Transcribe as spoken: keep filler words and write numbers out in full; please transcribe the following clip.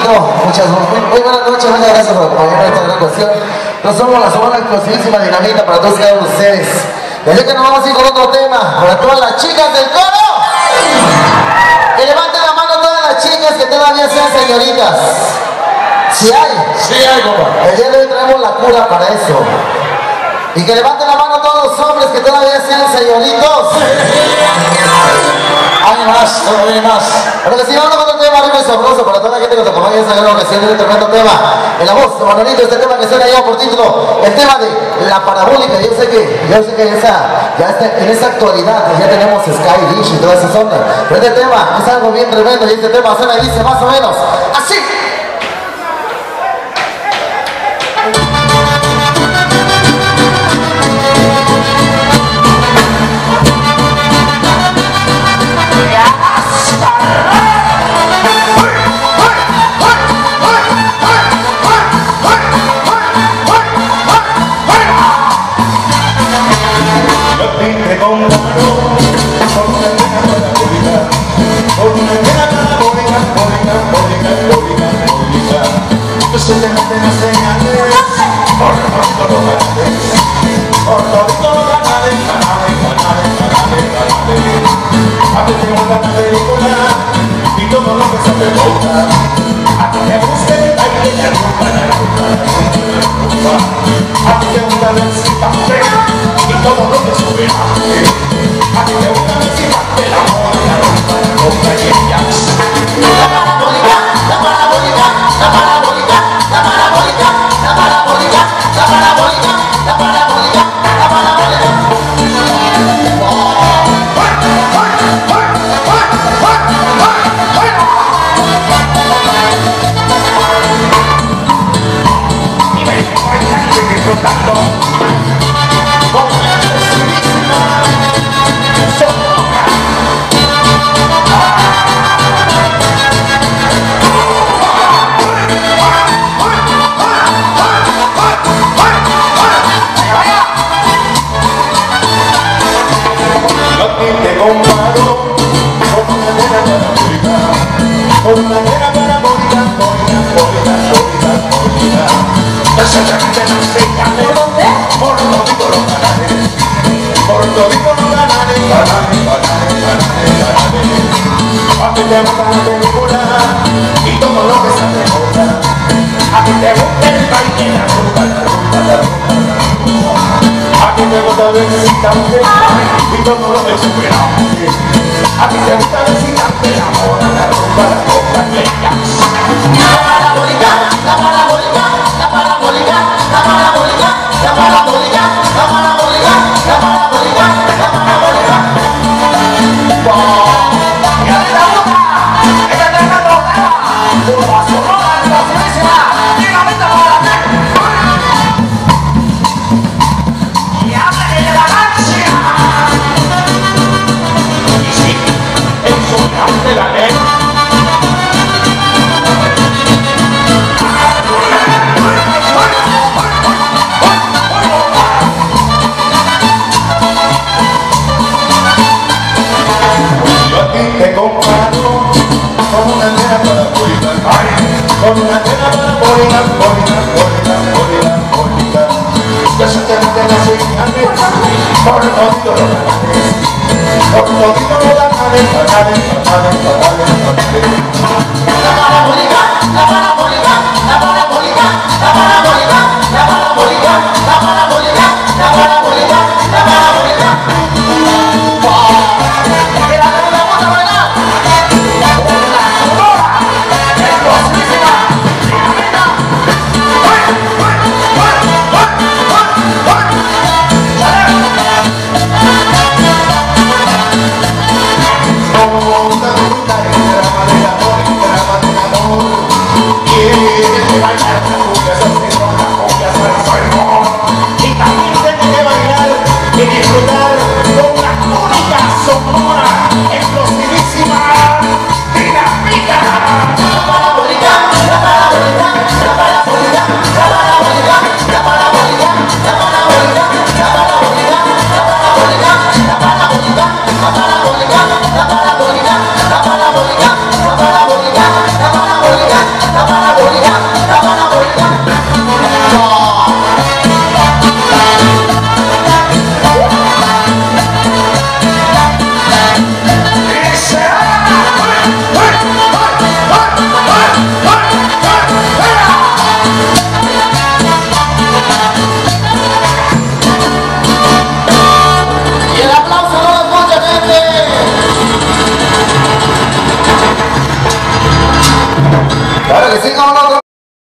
bonito. Muchas muy, muy buenas noches, muchas gracias por acompañarnos en esta gran cuestión. Nos somos la zona conocidísima dinamita para todos y cada uno de ustedes. Desde que nos vamos a ir con otro tema, para todas las chicas del coro. Que levanten la mano todas las chicas que todavía sean señoritas. Si ¿Sí hay, sí hay, compa. El día de hoy traemos la cura para eso. Y que levanten la mano todos los hombres que todavía sean señoritos. Hay más, todavía más. Pero que si vamos con un tema arriba y sabroso para toda la gente que nos acompaña en esta gran ocasión de este tremendo tema. En la voz de Manolito, este tema que suena ya por título, el tema de la parabólica. Yo sé que, yo sé que esa, ya está, en esa actualidad pues ya tenemos Sky Dish y todas esas ondas. Pero este tema es algo bien tremendo y este tema suena y dice más o menos así. Y todo lo que se te gusta, a ti te gusta el baile de rumba, la rumba, la rumba. A ti te gusta el excitante y todo lo que sube a ti te gusta el excitante, la moda, la rumba, la rumba y el jazz. La parabólica, la parabólica, la parabólica, la parabólica, la parabólica, la parabólica, la parabólica, la parabólica. Disfrutando con la decidísima soca. Yo aquí te comparo con una nena parabólica, con una nena parabólica, parabólica, parabólica, parabólica. Exactamente no sé qué ¿por dónde? Por todito los canales, por todito los canales, canales, canales, canales, canales. A ti te gusta la película y todo lo que se te gusta. A ti te gusta el baile, la rumba, la rumba, la rumba, la rumba. A ti te gusta el excitante y todo lo que sube. A ti te gusta el excitante, la moda, la rumba, la rumba y el jazz. La parabólica, la parabólica, la parabólica, la parabólica, la parabólica, la parabólica, la parabólica, la parabólica. ¡Y a la boca! ¡Esta es la boca! ¡Una sonora conocidísima! ¡Dinamita para ti! ¡Y habla de la galaxia! Y sí, el sonido de la ley. Te comparo con una nena parabólica, con una nena parabólica, parabólica, parabólica, parabólica. Yo sé que te la señales por todito los canales, por todito los canales, canales, canales, canales, canales. La parabólica.